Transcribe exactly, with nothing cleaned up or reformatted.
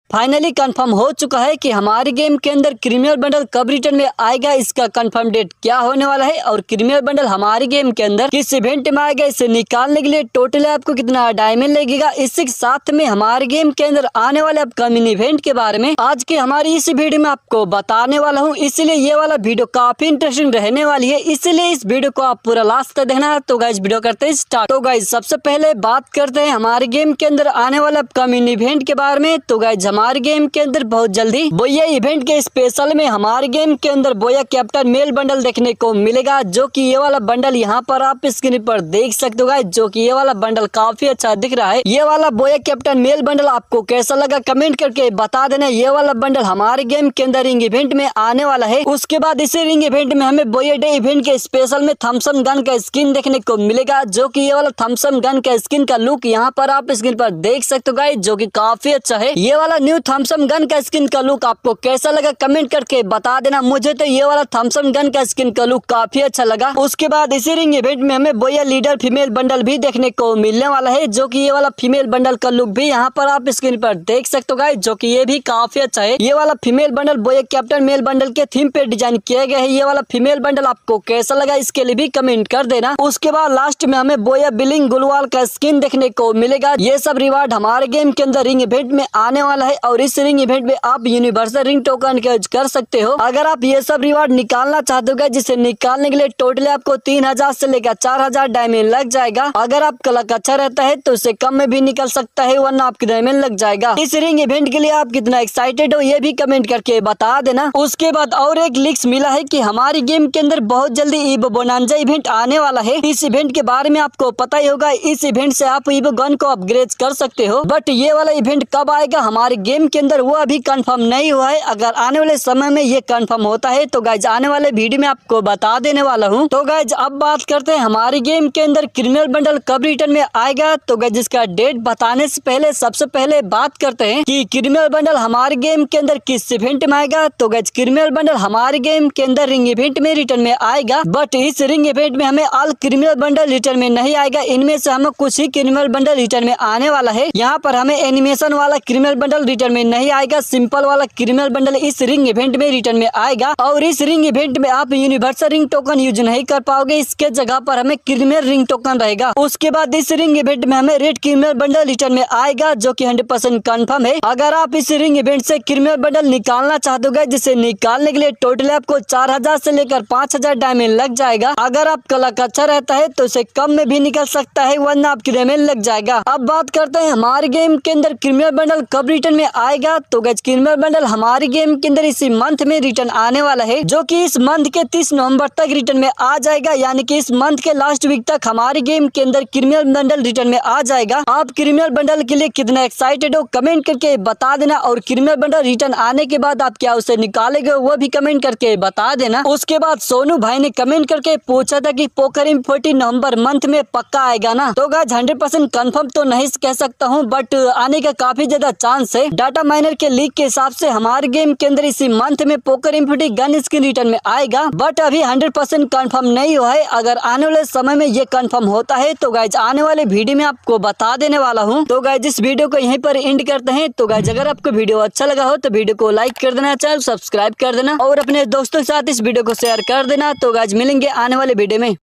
Finally confirm हो चुका है कि हमारे गेम के अंदर क्रिमिनल बंडल कब रिटर्न में आएगा, इसका कंफर्म डेट क्या होने वाला है और क्रिमिनल बंडल हमारे गेम के अंदर किस इवेंट में आएगा, इसे निकालने के लिए टोटल आपको कितना डायमंड लगेगा। इसी के साथ में हमारे गेम के अंदर आने वाले अपकमिंग इवेंट के बारे में आज की हमारी इस वीडियो में आपको बताने वाला हूँ। इसलिए ये वाला वीडियो काफी इंटरेस्टिंग रहने वाली है, इसलिए इस वीडियो को आप पूरा लास्ट तक देखना है। तो गाइस वीडियो करते हैं स्टार्ट। तो गाइस सबसे पहले बात करते हैं हमारे गेम के अंदर आने वाले अपकमिंग इवेंट के बारे में। तो गाइस हमारे गेम के अंदर बहुत जल्दी बोया इवेंट के स्पेशल में हमारे गेम के अंदर बोया कैप्टन मेल बंडल देखने को मिलेगा, जो कि ये वाला बंडल यहाँ पर आप स्क्रीन पर देख सकते हो गाइस, जो कि ये वाला बंडल काफी अच्छा दिख रहा है। ये वाला बोया कैप्टन मेल बंडल आपको कैसा लगा कमेंट करके बता देना। ये वाला बंडल हमारे गेम के अंदर रिंग इवेंट में आने वाला है। उसके बाद इसी रिंग इवेंट में हमें बोया डे इवेंट के स्पेशल में थम्सन गन का स्किन देखने को मिलेगा, जो कि ये वाला थम्सन गन का स्किन का लुक यहाँ पर आप स्क्रीन पर देख सकते हो गाइस, जो कि काफी अच्छा है। ये वाला न्यू थम्सन गन का स्किन का लुक आपको कैसा लगा कमेंट करके बता देना। मुझे तो ये वाला थम्सन गन का स्किन का लुक काफी अच्छा लगा। उसके बाद इसी रिंग इवेंट में हमें बोया लीडर फीमेल बंडल भी देखने को मिलने वाला है, जो कि ये वाला फीमेल बंडल का लुक भी यहाँ पर आप स्क्रीन पर देख सकते हो गाइस, जो कि ये भी काफी अच्छा है। ये वाला फीमेल बंडल बोया कैप्टन मेल बंडल के थीम पे डिजाइन किया गया है। ये वाला फीमेल बंडल आपको कैसा लगा इसके लिए भी कमेंट कर देना। उसके बाद लास्ट में हमें बोया बिलिंग गुलवाल का स्किन देखने को मिलेगा। ये सब रिवार्ड हमारे गेम के अंदर रिंग इवेंट में आने वाला है और इस रिंग इवेंट में आप यूनिवर्सल रिंग टोकन का यूज कर सकते हो। अगर आप ये सब रिवार्ड निकालना चाहते हो, जिसे निकालने के लिए टोटली आपको तीन हजार से लेकर चार हजार डायमंड लग जाएगा। अगर आपका लक अच्छा रहता है तो उससे कम में भी निकल सकता है, वरना आपकी डायमंड लग जाएगा। इस रिंग इवेंट के लिए आप कितना एक्साइटेड हो ये भी कमेंट करके बता देना। उसके बाद और एक लीक्स मिला है कि हमारी गेम के अंदर बहुत जल्दी ईबो बोनांजा इवेंट आने वाला है। इस इवेंट के बारे में आपको पता ही होगा। इस इवेंट से आप ईबो गन को अपग्रेड कर सकते हो, बट ये वाला इवेंट कब आएगा हमारे गेम के अंदर वो अभी कंफर्म नहीं हुआ है। अगर आने वाले समय में ये कंफर्म होता है तो गाइज आने वाले वीडियो में आपको बता देने वाला हूँ। तो गाइज अब बात करते हैं हमारे गेम के अंदर क्रिमिनल बंडल कब रिटर्न में आएगा। तो गाइज इसका डेट बताने से पहले सबसे पहले बात करते हैं कि क्रिमिनल बंडल हमारे गेम के अंदर किस इवेंट में आएगा। तो गाइज क्रिमिनल बंडल हमारे गेम के अंदर रिंग इवेंट में रिटर्न में आएगा, बट इस रिंग इवेंट में हमें ऑल क्रिमिनल बंडल रिटर्न में नहीं आएगा। इनमें से हमें कुछ ही क्रिमिनल बंडल रिटर्न में आने वाला है। यहाँ पर हमें एनिमेशन वाला क्रिमिनल बंडल रिटर्न में नहीं आएगा, सिंपल वाला क्रिमिनल बंडल इस रिंग इवेंट में रिटर्न में आएगा। और इस रिंग इवेंट में आप यूनिवर्सल रिंग टोकन यूज नहीं कर पाओगे, इसके जगह पर हमें क्रिमिनल रिंग टोकन रहेगा। उसके बाद इस रिंग इवेंट में हमें रेड क्रिमिनल बंडल रिटर्न में आएगा, जो कि हंड्रेड परसेंट कन्फर्म है। अगर आप इस रिंग इवेंट से क्रिमिनल बंडल निकालना चाहते हो, जिसे निकालने के लिए टोटल आपको चार हजार से लेकर पाँच हजार डायमंड लग जाएगा। अगर आपका लक अच्छा रहता है तो इसे कम में भी निकल सकता है, वरना आपकी डायमंड लग जाएगा। अब बात करते हैं हमारे गेम के अंदर क्रिमिनल बंडल कब रिटर्न में आएगा। तो गाइस क्रिमिनल बंडल हमारे गेम के अंदर इसी मंथ में रिटर्न आने वाला है, जो कि इस मंथ के तीस नवंबर तक रिटर्न में आ जाएगा। यानी कि इस मंथ के लास्ट वीक तक हमारे गेम के अंदर क्रिमिनल बंडल रिटर्न में आ जाएगा। आप क्रिमिनल बंडल के लिए कितना एक्साइटेड हो कमेंट करके बता देना, और क्रिमिनल बंडल रिटर्न आने के बाद आप क्या उसे निकालेंगे वो भी कमेंट करके बता देना। उसके बाद सोनू भाई ने कमेंट करके पूछा था कि पोकर फोर्टीन नवंबर मंथ में पक्का आएगा ना। तो गाइस हंड्रेड परसेंट कन्फर्म तो नहीं कह सकता हूँ, बट आने का काफी ज्यादा चांस है। डाटा माइनर के लीक के हिसाब से हमारे गेम के अंदर इसी मंथ में पोकर इम्फिटी गन स्किन रिटर्न में आएगा, बट अभी हंड्रेड परसेंट कन्फर्म नहीं हुआ है। अगर आने वाले समय में ये कन्फर्म होता है तो गाइज आने वाले वीडियो में आपको बता देने वाला हूँ। तो गाइज इस वीडियो को यहीं पर एंड करते हैं। तो गाइज अगर आपको वीडियो अच्छा लगा हो तो वीडियो को लाइक कर देना, चैनल सब्सक्राइब कर देना और अपने दोस्तों के साथ इस वीडियो को शेयर कर देना। तो गाइज मिलेंगे आने वाले वीडियो में।